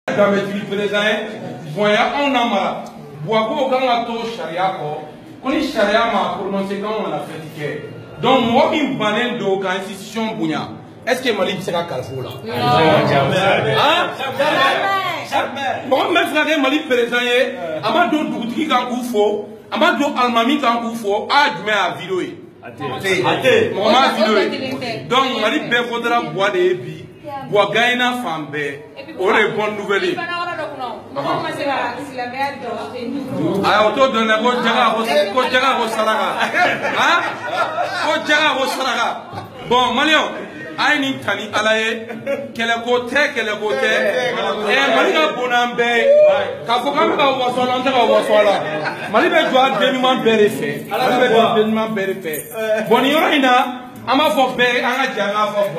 Dametri président, voyons on a mal. Bois quand on a charia on est charia ma prononcé quand on a fait. Donc moi qui banne de institution Bounia. Est-ce que Mali sera Carrefour là? Jamais. Bon, même frère Mali président, Amado Doutri quand vous faut, Amado Almami quand vous faut, a du à vidéo. Athée. Maman vidéo. Donc Mali ben faudra boire des billes. Bois gaina fambe. On est bonne nouvelle. Ah, autour de la bon, Malion, Aïni Tani Alaye, quel côté, Malika Bonambe, Kafokamba was on the Malibé doit dénouement vérifié. Malibé dénouement vérifié. Bonioina, Ama for Bay, Anna for